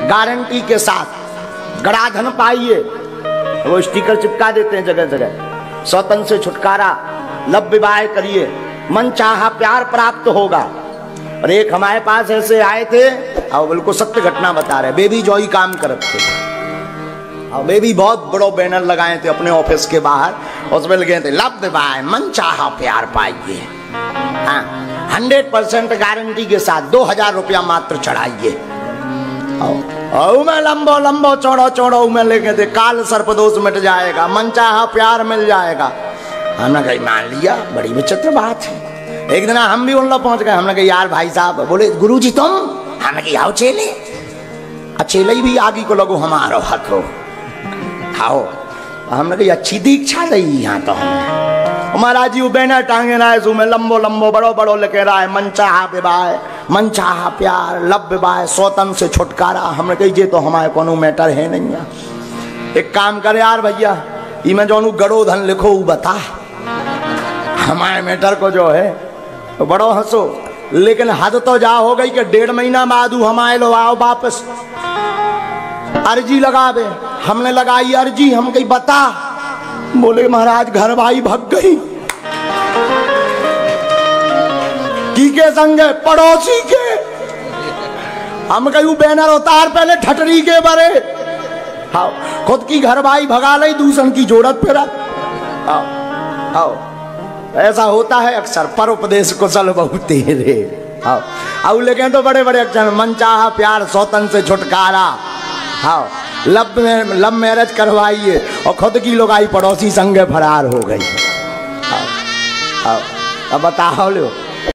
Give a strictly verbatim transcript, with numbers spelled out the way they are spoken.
Guarantee के साथ गड़ाधन पाइए। वो स्टिकर चिपका देते हैं जगह जगह, स्वतंत्र से छुटकारा, लव विवाह करिए, मन चाहा प्यार प्राप्त होगा। और एक हमारे पास ऐसे आए थे और बिल्कुल सत्य घटना बता रहे, बेबी जॉय काम करते थे और बेबी बहुत बड़ो बैनर लगाए थे अपने ऑफिस के बाहर, उसमें लगे थे लव विवाह मन चाहा प्यार पाइए, हाँ हंड्रेड परसेंट गारंटी के साथ दो हजार रुपया मात्र चढ़ाइए। और मैं लंबो लंबो चौड़ो चौड़ो में लेके थे, काल सर्पदोष मिट जाएगा, मन चाहा प्यार मिल जाएगा। हमने कहा मान लिया, बड़ी विचित्र बात है। एक दिन हम भी उन लोग पहुंच गए, हमने कहा यार भाई साहब, बोले गुरुजी तुम, हमने कहा आओ चेले, चेले भी आगे को लगो हमारो हक हो, आओ। हमने कहा अच्छी दीक्षा रही यहाँ तो हमने। महाराज जी वो बैनर टांगे रहा है, में लंबो लंबो बड़ो बड़ो लेके रहा है, मन चाहा विवाह, मन चाहा प्यार, लव विवाह, स्वतंत्र से छुटकारा। हमने कही ये तो हमारे कोनो मैटर है नहीं यार, एक काम करे यार भैया, इमें जो गड़ो धन लिखो वो बता, हमारे मैटर को जो है तो बड़ो हंसो। लेकिन हद तो जा हो गई कि डेढ़ महीना बाद हमारे लो आओ वापस अर्जी लगावे। हमने लगाई अर्जी, हम कही बता, बोले महाराज घर भाई भग गई की के संग पड़ोसी के। हम कही बैनर उतार पहले ठटरी के बरे, हाँ खुद की घर भाई भगा ली, दूसरन की जोड़त फिरा। आओ आओ, ऐसा होता है अक्सर, पर उपदेश कुशल बहु तेरे। आओ आओ, लेकिन तो बड़े बड़े अक्षर, मन चाहा प्यार, स्वतंत्र से छुटकारा, हाँ लव में लव मैरिज करवाइए, और खुद की लोग आई पड़ोसी संग फरार हो गई। आओ आओ, अब बताओ लो